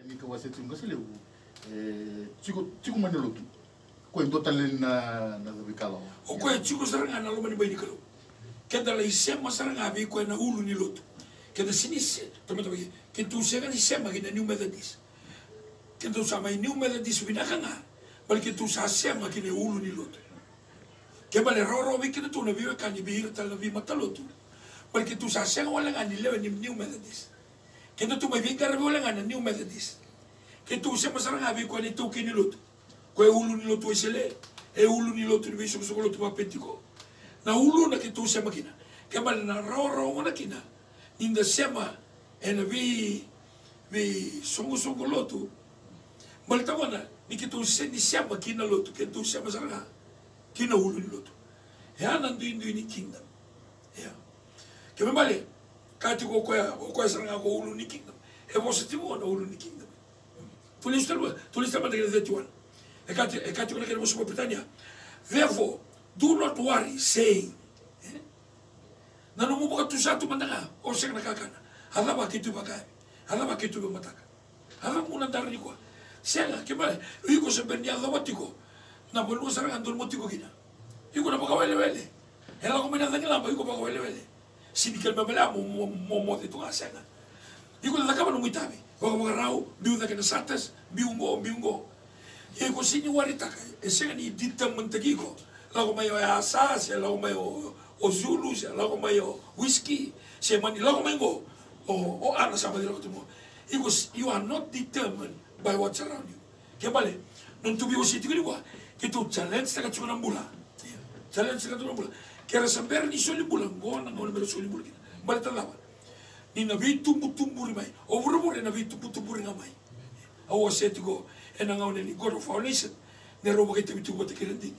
ika waseti ngasile chico maneloki ko en total na bikala o ko chico saranga na lo mani bai kalo kenda la isema saranga bi ko na ulu ni lotu kenda sinise tomato ke tu sega ni sema ke na new methodist kenda sama new methodist binakanga bal ke tu sa sema ke ne ulu ni lotu ke bale roro bi ke tu na bi ka ni bi tal bi matalotu bal ke tu sa sega wala ngani lewe ni new methodist kenda tu mai vingar bi wala ngani new methodist ke tu sema saranga bi ko ni tu ke ni lotu ko ulu ni lotu isele ulu ni lotu ni so lotu pa pentiko na ulu na ke tu sema kina ke bale na roro ngona kina inda sema ena vi songo lotu bale tawana ni ke tu sema kina lotu ke tu sema saranga kina ulu ni lotu ya nandu ni kingdom ya ke bale kati ko saranga ko ulu ni kingdom e positivo na ulu ni kingdom tulistama de 31 e kati ko na kene mo Britania therefore do not worry saying na no mo ka tu sa tu mandanga o se na kakana hala ba kitu bakai hala ba kitu mataka hala mo na dari ko senga ke ba iko se bendia automatiko na bolu saranga ndol motiko kina iko na baka wele ela ko mena ngila ba iko baka wele sinikel babela mo de tu senga iko na kama no muitabi ko ko rau biu da kana satas biungo iko sini waritaka e senga ni ditamantagiko lago mai asa se lago mai o Zulu se lago mai o whiskey se mani lago mai o ana sama di lago tumo you are not determined by what's around you ke bale non tu biu siti kini kwa ke tu challenge taka chuna mbula challenge taka chuna mbula ke rasa ber ni soli mbula ngona ngona ber soli mbula bale talawa ni na vitu mutumburi mai o burubure na vitu mutumburi ngamai awo seti go ena ngone ni God of our nation ne robo ke vitu go te kirendini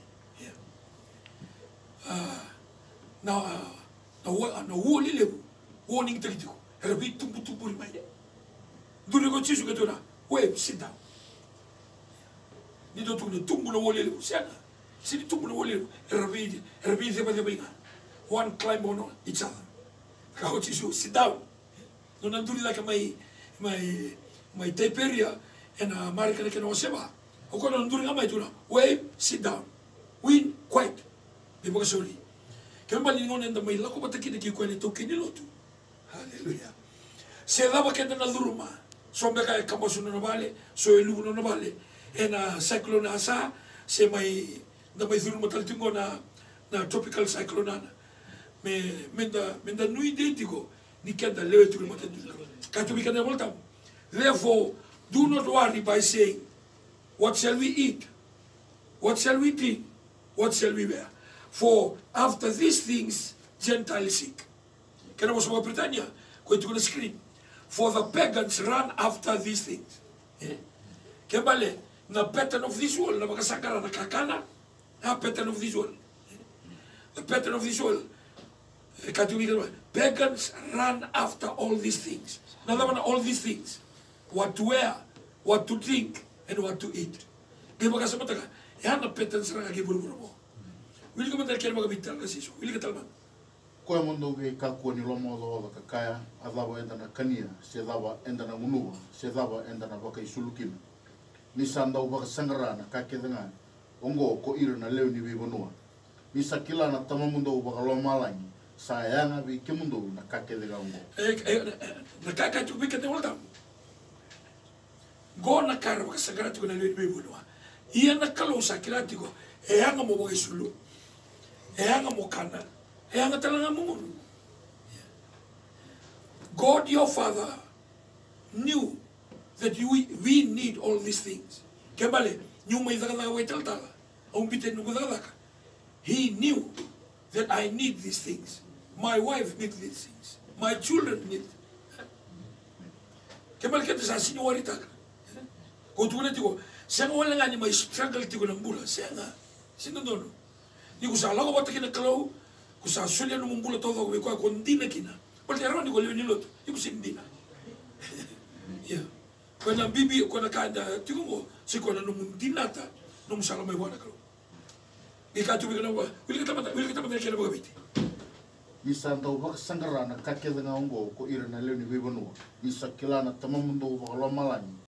na woli lebu warning tagitiko rabi tumbutu buri mai dure go chisu ke dura we sit down ni do tumbu no woli lebu sana sini tumbu no woli lebu rabi de ba one climb on each other ka ho chisu sit down no na duri la ka mai teperia ena marika ke no seba o ko no duri ngamai dura we sit down win quiet di boka sorry kembali ngone nda mai lako bataki de ki ko ni to kini lotu haleluya se daba ke na duruma so me ka kamosu no vale so elu no vale ena cyclone asa se mai nda mai duruma tal tingo na tropical cyclone ana menda nui detigo ni kenda lewe tu mo tendu ka tu bikana volta therefore do not worry by saying what shall we eat, what shall we drink, what shall we wear. For after these things, Gentiles seek. Can I also Britannia? Go to the screen. For the pagans run after these things. Kembali, na pattern of this world, na makasakara na kakana, na pattern of this world. The pattern of this world. Pagans run after all these things. Now, all these things. What to wear, what to drink, and what to eat. Kaya makasamata ka, yan na pattern sa nga kiburu-buru mo. Wili ka man dahil kaya magabital kasi so. Wili ka talman. Ko mundo ge kakua ni lomo do ka kaya adaba enda na kania se daba enda na munua se daba enda na baka isulukin ni sanda baka sangarana ka kedenga ongo ko iro na leo ni bibonua ni sakila na tamamundo baka lo malani sayanga bi kemundo na ka kedenga ongo na ka tu bi ke te volta go na kara baka sangarati ko na leo ni bibonua iya na kalo sakilati ko e anga mo baka isulu e anga mo kana God your Father knew that we need all these things. He knew that I need these things. My wife needs these things. My children need. Kusa sulia no mumbula todo ko kondina kina. Porque erroni ko leo ni loto. Iku sindina. Ya. Kuna bibi kuna kanda tingo siko na no mundina ta no musala mai wana kalo. Ika tu bigana wa. Wili kita mata kena bagabiti. Isa ndo bak sangarana kakela nga ongo ko ira na leo ni bibonu. Isa kilana tamamundo ko lo malani.